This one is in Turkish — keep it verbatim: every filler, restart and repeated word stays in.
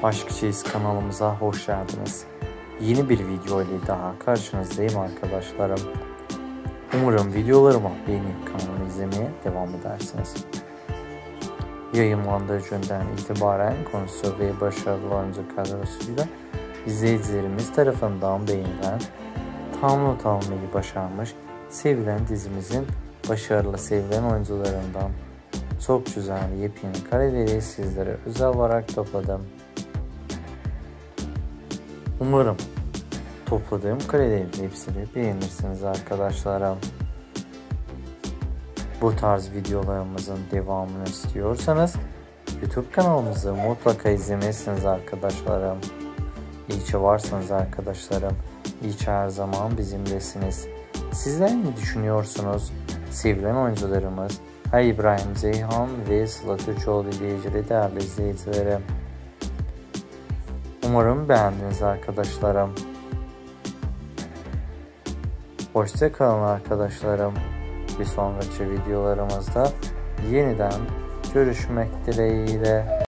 Aşk Çeyiz kanalımıza hoş geldiniz. Yeni bir video ile daha karşınızdayım arkadaşlarım. Umarım videolarımı beğenip kanalımı izlemeye devam edersiniz. Yayınlandığı günden itibaren konusu ve başarılı oyuncu kadrosuyla izleyicilerimiz tarafından beğenilen, tam not almayı başarmış, sevilen dizimizin başarılı sevilen oyuncularından çok güzel yepyeni kareleri sizlere özel olarak topladım. Umarım topladığım karelerin hepsini beğenirsiniz arkadaşlarım. Bu tarz videolarımızın devamını istiyorsanız YouTube kanalımızı mutlaka izlemelisiniz arkadaşlarım. İyi ki varsınız arkadaşlarım. İyi ki her zaman bizimlesiniz. Sizler ne düşünüyorsunuz? Sevilen oyuncularımız Hay İbrahim Ceyhan ve Sıla Türkoğlu ile ilgili değerli izleyicilerim. Umarım beğendiniz arkadaşlarım. Hoşça kalın arkadaşlarım. Bir sonraki videolarımızda yeniden görüşmek dileğiyle.